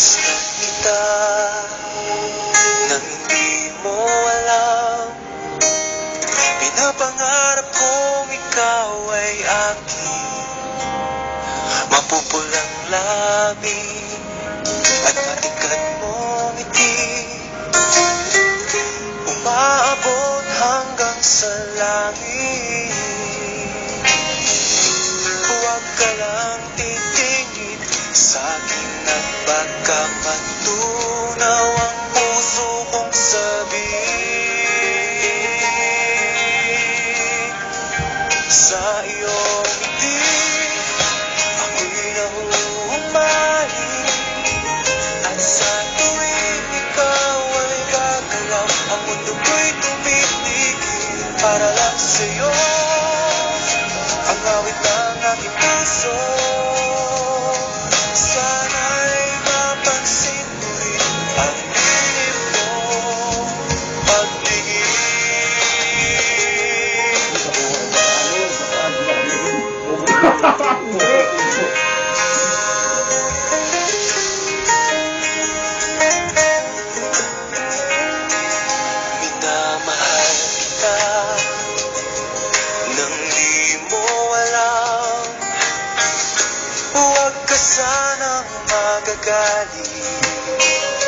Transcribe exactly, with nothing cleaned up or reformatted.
Minamahal kita nang hindi mo alam. Pinapangarap kong ikaw ay aking mapupulang labi at matikat mong ngiti, umaabot hanggang sa langit. Huwag ka lang titingin sa'kin at baka matunaw ang puso kong sabihin. Sa iyong ngiti ako'y nahuhumaling, at sa tuwing ikaw ay gagalaw, ang mundo ko'y tumitigil para lang sa'yo. Ang awit ng aking puso, sana'y mapansin mo rin ang dilim mong minamahal kita nang di mo alam. Huwag ka sanang magagalit